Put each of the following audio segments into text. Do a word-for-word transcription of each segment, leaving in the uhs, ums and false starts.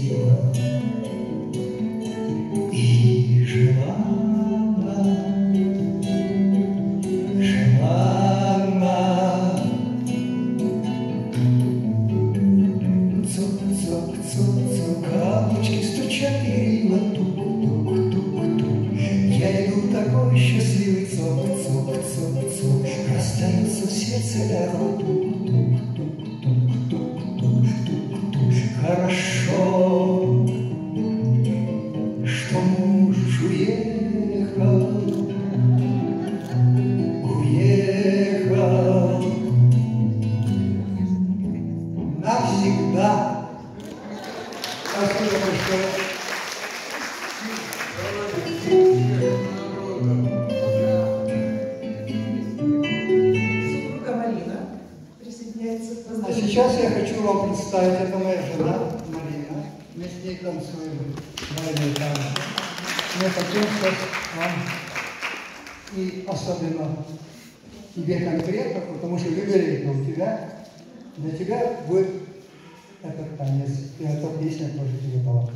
красива и желанна, желанна. Цок-цок-цок-цок, каблучки стучат перила, тук-тук-тук-тук. Я иду такой счастливый, цок-цок-цок-цок, расстается в сердце эхо, тук-тук-тук-тук-тук-тук-тук. Хорошо, что муж уехал, уехал навсегда. Спасибо большое. Супруга Марина присоединяется к А сейчас я хочу вам представить, это моя жена Марина. Мы с ней танцуем бальные танцы. Мы хотим сейчас вам, и особенно тебе конкретно, потому что юбилейка у тебя, для тебя будет этот танец. И эта песня тоже тебе дала.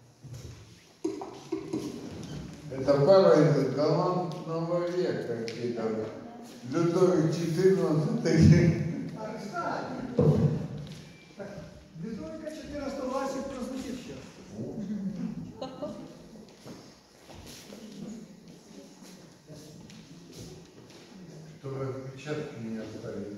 Это пара из галантного века какие-то. Людовик четырнадцатый. Людовика четырнадцатого Вася прозвучит сейчас. Чтобы отпечатки не оставили.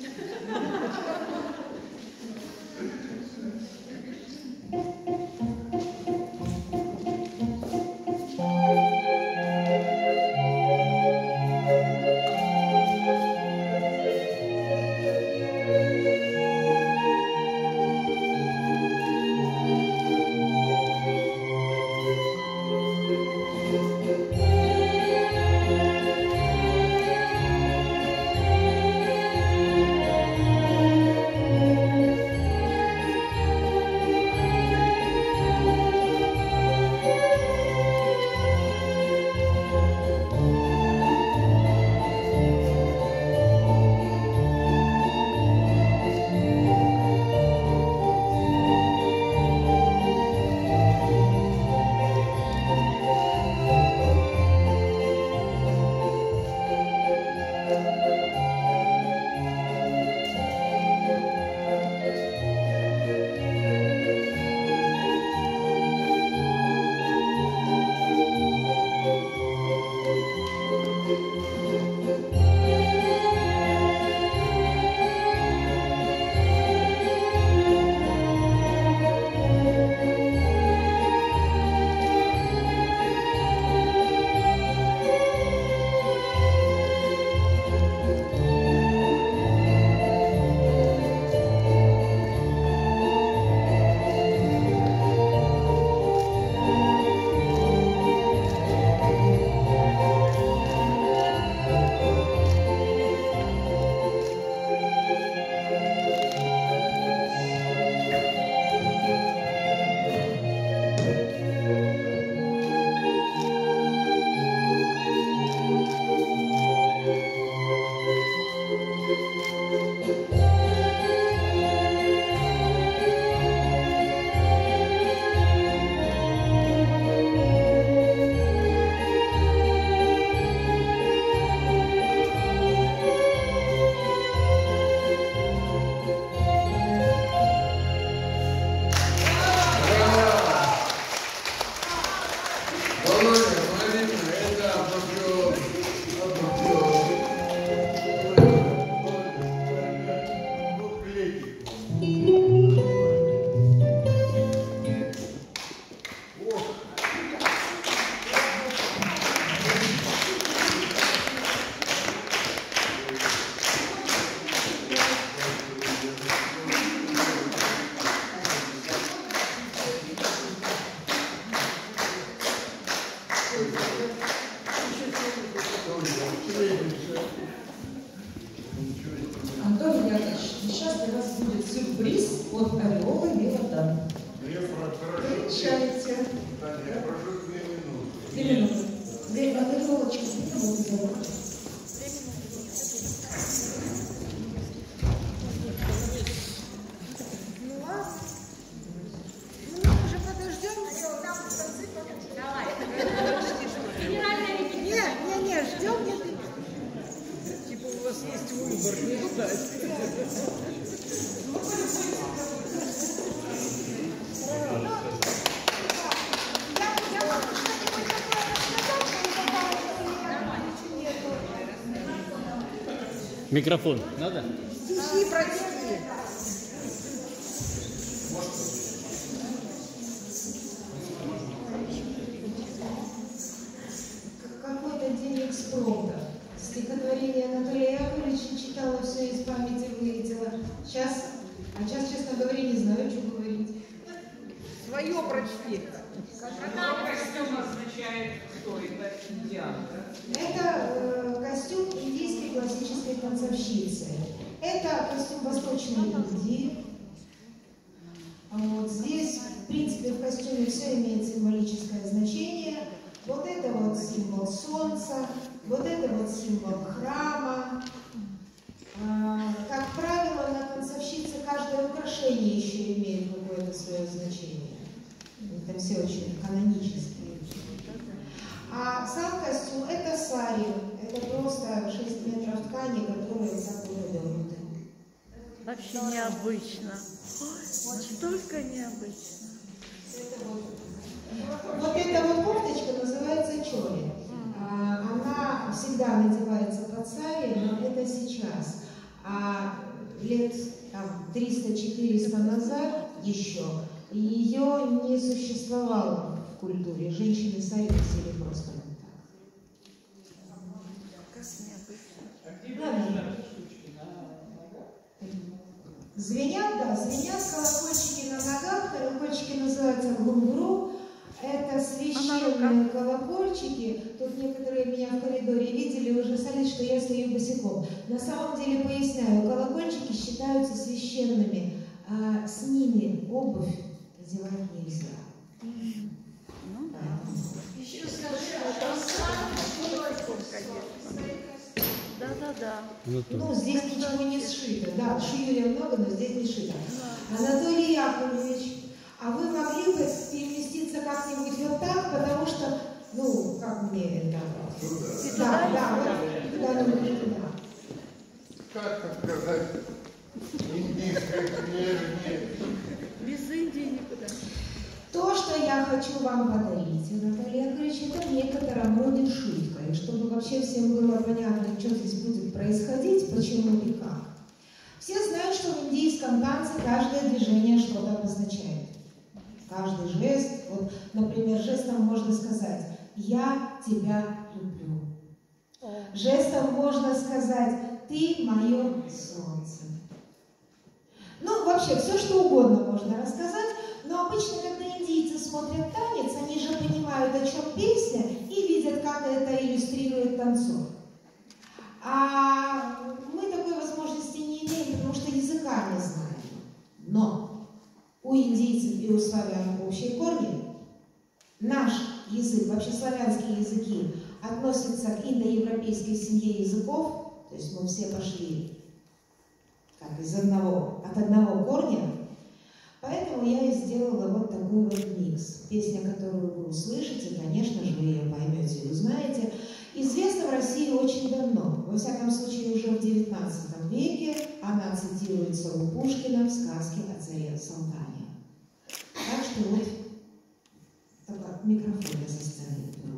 Антон Яковлевич, сейчас для вас будет сюрприз от Орела и Белодан. Встречайте. Я прошу две минуты. Две минуты. Две, а ты Волочка, Ну, уже Микрофон надо? Стихи прочти. Какой-то день экспромта. Стихотворение Анатолия Яковлевича читала, все из памяти вылетело. Сейчас, а сейчас, честно говоря, не знаю, что говорить. Свое прочти. Костюм означает, что это индиан, да? Это э, костюм индийской классической танцовщицы. Это костюм Восточной Индии. Вот здесь, в принципе, в костюме все имеет символическое значение. Вот это вот символ солнца, вот это вот символ храма. А, как правило, на танцовщице каждое украшение еще имеет какое-то свое значение. Это все очень канонические. А сам костюм — это сари. Это просто шесть метров ткани, которые вот так вот обернуты. Вообще необычно. Ой, настолько необычно. Это вот. Вот эта вот кофточка называется чоли. А, она всегда надевается под сари, но это сейчас. А лет там, триста-четыреста назад еще ее не существовало в культуре. Женщины сари носили просто вот так. Как необычно. Ладно. Звенят, да, звенят колокольчики на ногах. Колокольчики называются гунгру. Это священные колокольчики. Тут некоторые меня в коридоре видели, уже ужасались, что я стою босиком. На самом деле, поясняю, колокольчики считаются священными. А с ними обувь надевать нельзя. Ну да. Еще скажи, Да-да-да. ну, здесь ничего не сшито. Да, шью я много, но здесь не шито. Анатолий Яковлевич, а вы могли бы переместиться как-нибудь вот так, потому что, ну, как мне это... Да, да, вот, да, ну, да. Как сказать, индийской княжне? Без Индии никуда. То, что я хочу вам подарить, Анатолий Яковлевич, это в некотором роде шутка. И чтобы вообще всем было понятно, что здесь будет происходить, почему и как. Все знают, что в индийском танце каждое движение что-то обозначает. Каждый жест, вот, например, жестом можно сказать «Я тебя люблю». Жестом можно сказать «Ты мое солнце». Ну, вообще, все что угодно можно рассказать, но обычно, когда индийцы смотрят танец, они же понимают, о чем песня, и видят, как это иллюстрирует танцор. А мы такой возможности не имеем, потому что языка не знаем. Но у индийцев и у славян общие корни. Наш язык, вообще славянские языки, относятся к индоевропейской семье языков, то есть мы все пошли как из одного, от одного корня. Поэтому я и сделала вот такой вот микс. Песня, которую вы услышите, конечно же, вы ее поймете и узнаете, известна в России очень давно. Во всяком случае, уже в девятнадцатом веке она цитируется у Пушкина в сказке о царе Салтане. Так что вот только микрофон я со сцены беру.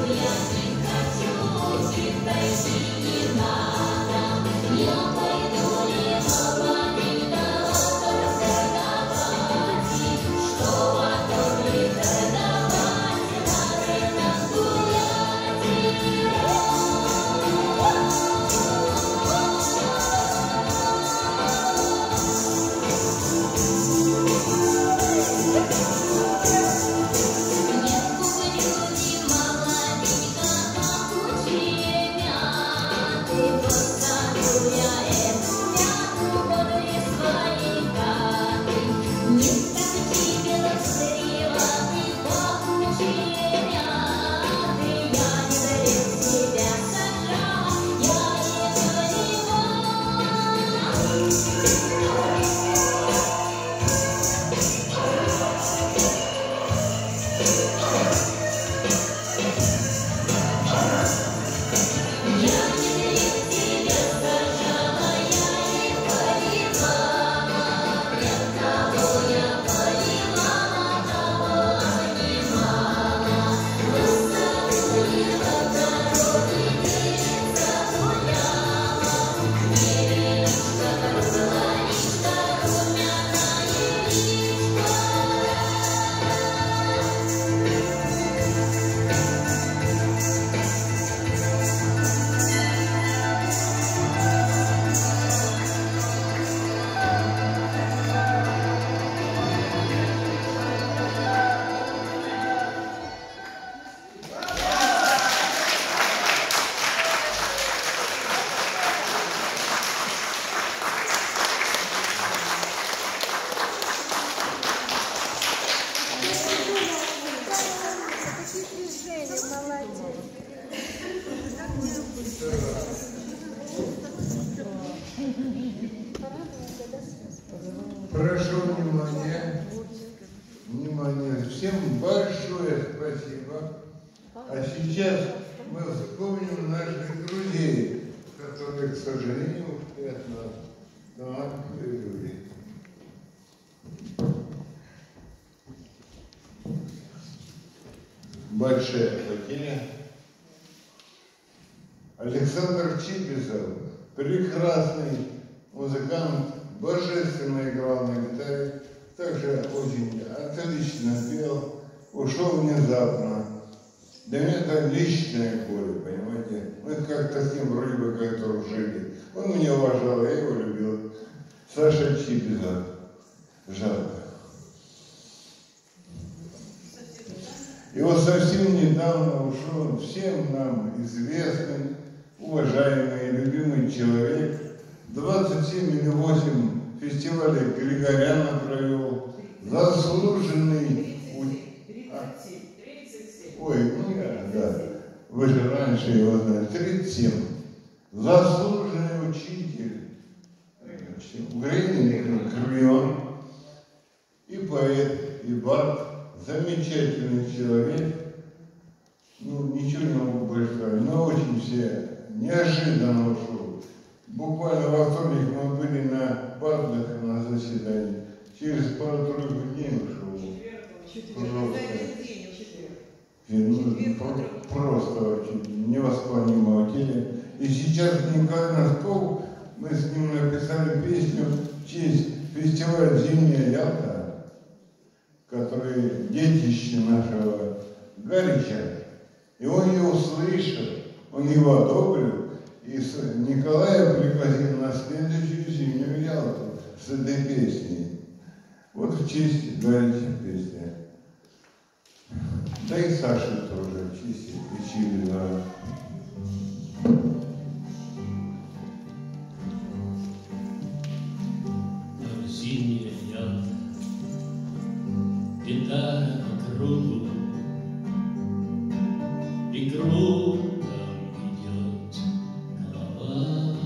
Прошу внимания. Внимание. Всем большое спасибо. А сейчас мы вспомним наших друзей, которые, к сожалению, ушли от нас. Талантливые люди. Большая потеря. Александр Чибисов, прекрасный музыкант, божественно играл на гитаре, также очень отлично пел, ушел внезапно. Для меня это личное горе, понимаете? Мы как-то с ним вроде бы как дружили. Он меня уважал, я его любил. Саша Чибисов. Жалко. И вот совсем недавно ушел всем нам известный, уважаемый, любимый человек. двадцать семь или восемь фестивалей Григоряна провел. Заслуженный... А? Ой, ну да, да. Вы же раньше его знали. тридцать семь. Заслуженный учитель. Украины Крыльон. И поэт, и бард. Замечательный человек, ну, ничего не могу больше сказать, но очень все неожиданно ушел. Буквально во вторник мы были на бардах на заседании, через пару-тройку дней ушел. Просто, просто очень невосполнимого теле. И сейчас Николай Носков, мы с ним написали песню в честь фестиваля «Зимняя Ялта», который детище нашего Гарича, и он ее услышал, он его одобрил, и Николая пригласил на следующую зимнюю Ялту с этой песней. Вот в честь Гарича песня. Да и Саши тоже в честь Чибисова. Зимняя Ялта, гитара по кругу, и кругом идет голова.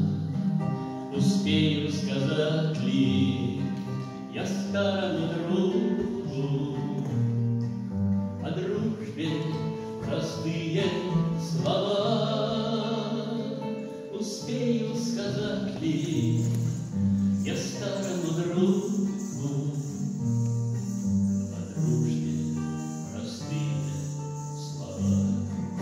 Успею сказать ли я старому другу о дружбе простые слова? Успею сказать ли я старому другу о дружбе простые слова?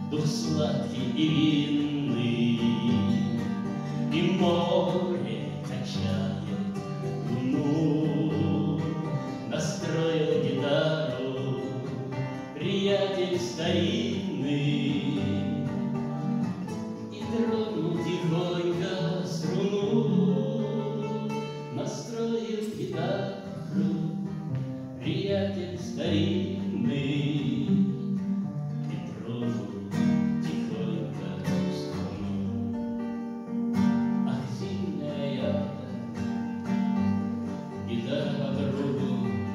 дух сладкий и винный, и море качает луну. Настроил гитару приятель старинный и тронул тихонько струну. Настроил гитару приятель старинный и тронул тихонько струну. Ах, зимняя гитара по кругу,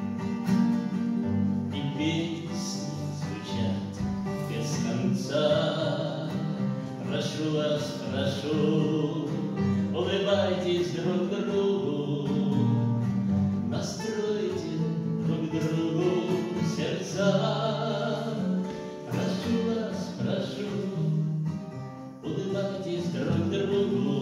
и песни звучат без конца. Прошу вас, прошу, улыбайтесь друг другу, настройте друг другу сердца. Прошу вас, прошу, улыбайтесь друг другу,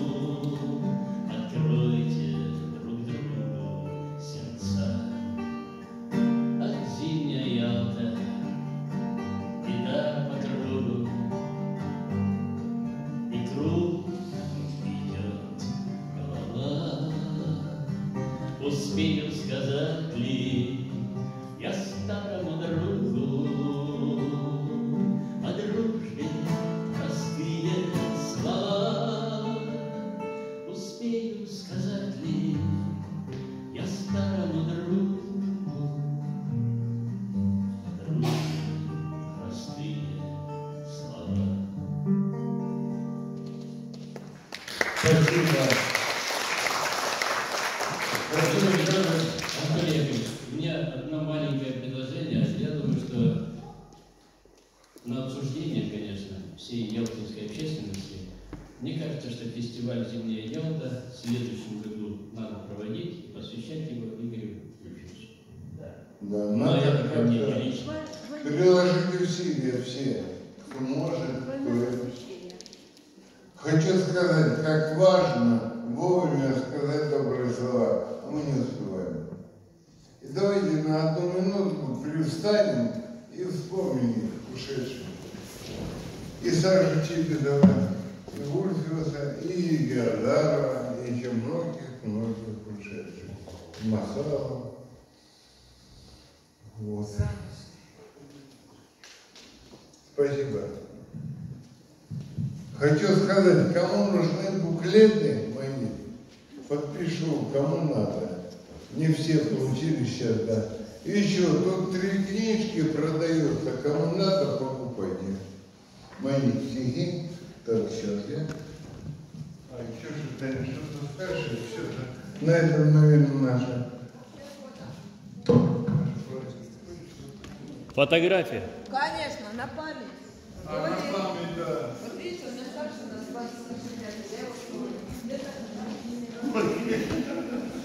откройте друг другу сердца. Ах, зимняя Ялта, гитара по кругу, и кругом идет голова. Успею сказать ли я старому другу о дружбе простые слова? Успею сказать ли я старому другу о дружбе простые слова? Спасибо. Спасибо, Анатолий Яковлевич, у меня одно маленькое предложение. Я думаю, что на обсуждение, конечно, всей ялтинской общественности, мне кажется, что фестиваль «Зимняя Ялта» в следующем году надо проводить и посвящать его Игорю Юрьевичу. Да. Да, Но надо это такое мнение как-то лично. приложить усилия все, кто может, кто... Хочу сказать, как важно вовремя сказать добрые слова, а мы не успеваем. И давайте на одну минутку привстанем и вспомним их ушедших. И Сашу Чипидова, и Вульфиуса, и Гердарова, и еще многих-многих ушедших. Масалова. Вот. Спасибо. Хочу сказать, кому нужны буклеты мои, подпишу, кому надо. Не все получили сейчас, да. И еще, тут три книжки продаются, кому надо, покупайте. Мои стихи. Так, сейчас я. А еще что-то, что-то скажешь, все-то. На этом, наверное, наша. Фотография. Конечно, на память. А на память, да. Вот видите, у меня старше нас двадцать лет, я его